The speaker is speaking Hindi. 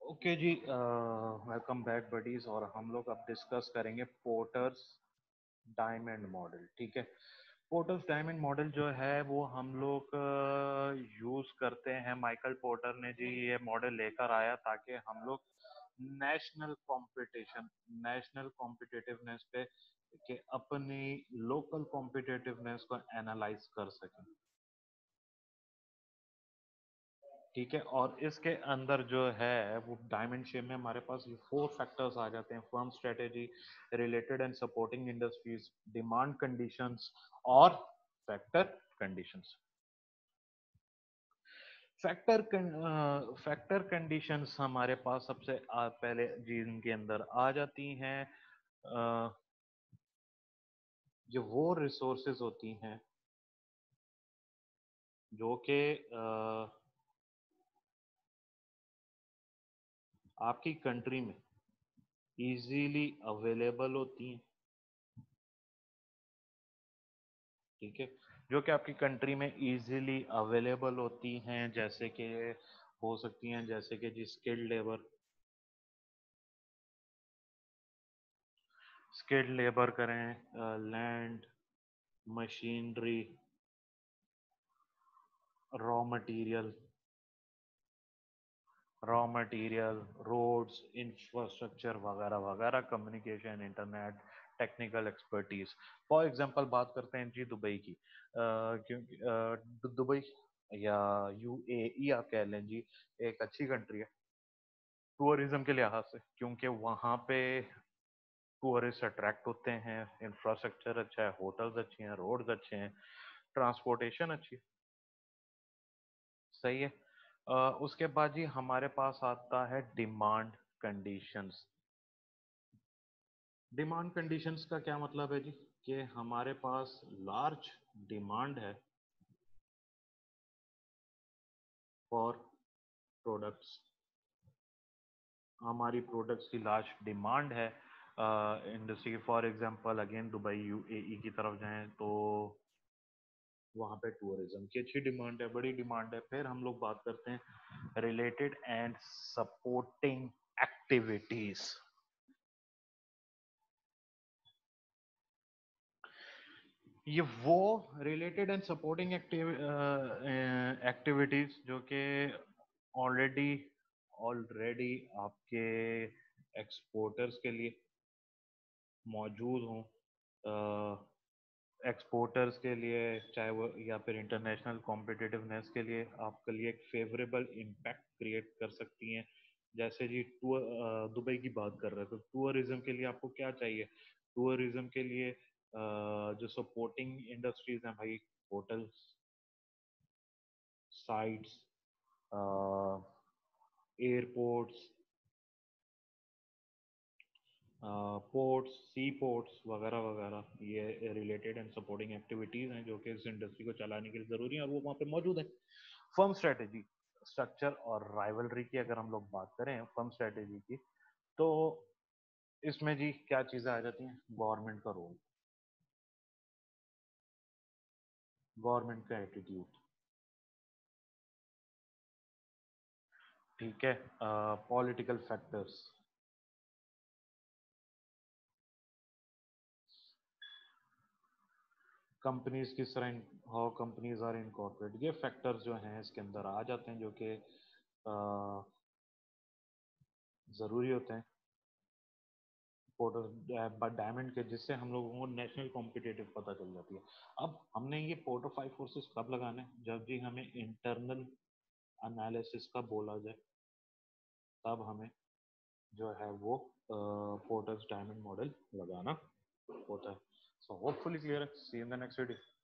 ओके जी, वेलकम बैक बडीज। और हम लोग अब डिस्कस करेंगे पोर्टर्स डायमंड मॉडल। ठीक है। पोर्टर्स डायमंड मॉडल जो है वो हम लोग यूज करते हैं। माइकल पोर्टर ने जी ये मॉडल लेकर आया ताकि हम लोग नेशनल कंपटीशन, नेशनल कॉम्पिटिटिवनेस पे के अपनी लोकल कॉम्पिटिटिवनेस को एनालाइज कर सकें। ठीक है। और इसके अंदर जो है वो डायमंड शेप में हमारे पास ये 4 फैक्टर्स आ जाते हैं: firm strategy, related and supporting industries, demand conditions और फैक्टर कंडीशंस। फैक्टर कंडीशंस हमारे पास सबसे पहले जिनके अंदर आ जाती हैं, अ, जो वो रिसोर्सेज होती हैं जो कि आपकी कंट्री में इजीली अवेलेबल होती हैं। ठीक है। जो कि आपकी कंट्री में इजीली अवेलेबल होती हैं, जैसे कि हो सकती हैं, जैसे कि जी स्किल्ड लेबर, स्किल्ड लेबर करें, land, machinery, raw material, roads, infrastructure वगैरह वगैरह, communication, internet, technical expertise. For example बात करते हैं जी दुबई की, क्योंकि दुबई या यूएई आप कह लें जी, एक अच्छी कंट्री है टूरिज्म के लिहाज से, क्योंकि वहाँ पे टूरिस्ट अट्रैक्ट होते हैं, इंफ्रास्ट्रक्चर अच्छा है, होटल्स अच्छे हैं, रोड्स अच्छे हैं, ट्रांसपोर्टेशन अच्छी है। सही है। उसके बाद जी हमारे पास आता है डिमांड कंडीशंस। डिमांड कंडीशंस का क्या मतलब है जी? कि हमारे पास लार्ज डिमांड है फॉर प्रोडक्ट्स, हमारी प्रोडक्ट्स की लार्ज डिमांड है इंडस्ट्री की। For example again Dubai UAE की तरफ जाएं तो वहाँ पे टूरिज्म की अच्छी डिमांड है, बड़ी डिमांड है। फिर हम लोग बात करते हैं रिलेटेड एंड सपोर्टिंग एक्टिविटीज। ये वो रिलेटेड एंड सपोर्टिंग एक्टिविटीज जो कि ऑलरेडी ऑलरेडी आपके एक्सपोर्टर्स के लिए मौजूद हों, एक्सपोर्टर्स के लिए, चाहे वो या फिर इंटरनेशनल कॉम्पिटिटिवनेस के लिए आपके लिए एक फेवरेबल इम्पैक्ट क्रिएट कर सकती हैं। जैसे जी दुबई की बात कर रहे थे, तो टूरिज्म के लिए आपको क्या चाहिए? टूरिज्म के लिए जो सपोर्टिंग इंडस्ट्रीज हैं भाई, hotels, sites, airports, ports, sea ports वगैरह वगैरह, ये रिलेटेड एंड सपोर्टिंग एक्टिविटीज हैं जो कि इस इंडस्ट्री को चलाने के लिए ज़रूरी है और वो वहाँ पे मौजूद है। फर्म स्ट्रेटेजी, स्ट्रक्चर और राइवलरी की अगर हम लोग बात करें फर्म स्ट्रेटेजी की, तो इसमें जी क्या चीज़ें आ जाती हैं? गवर्नमेंट का रोल, गवर्नमेंट का एटीट्यूड। ठीक है। पॉलिटिकल फैक्टर्स, कंपनीज किस तरह, हाउ कंपनीज आर इनकॉर्पोरेट, ये फैक्टर्स जो हैं इसके अंदर आ जाते हैं जो कि ज़रूरी होते हैं पोर्टो डायमंड के, जिससे हम लोगों को नेशनल कॉम्पिटिटिव पता चल जाती है। अब हमने ये पोर्टो 5 फोर्सेस कब लगाने हैं? जब भी हमें इंटरनल एनालिसिस का बोला जाए, तब हमें जो है वो पोर्टर्स डायमंड मॉडल लगाना होता है। सो होपफुली क्लियर है। See in the next video.